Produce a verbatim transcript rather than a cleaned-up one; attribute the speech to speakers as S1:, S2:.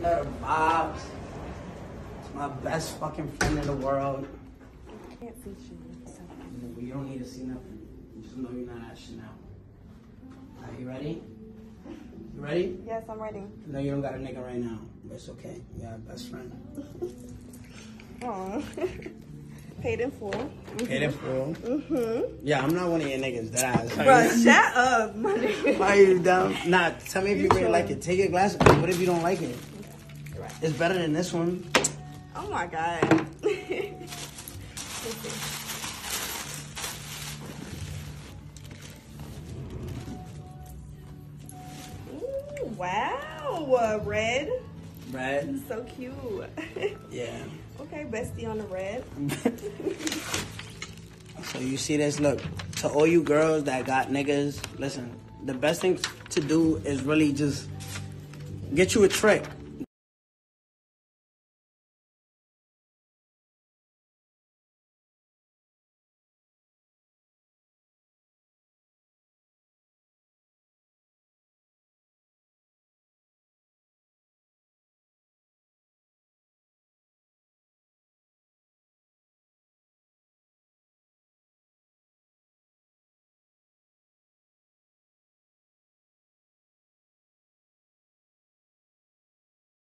S1: Let her vibe. It's my best fucking friend in the world.
S2: I can't see you. So.
S1: You don't need to see nothing. You just know you're not ashing out. Alright, you ready? You ready?
S2: Yes, I'm ready.
S1: No, you don't got a nigga right now, but it's okay. You got a best friend.
S2: Aw. Paid in full. Mm-hmm.
S1: Paid in full?
S2: Mm-hmm.
S1: Yeah, I'm not one of your niggas, that ass.
S2: Bro, shut up, my nigga.
S1: Why are you down? Nah, tell me if you, you really like it. Take your glasses. What if you don't like it?
S2: Right.
S1: It's better than this one.
S2: Oh my god. Ooh, wow, red.
S1: Red.
S2: So cute.
S1: Yeah.
S2: Okay, bestie on the red.
S1: So you see this? Look, to all you girls that got niggas, listen, the best thing to do is really just get you a trick.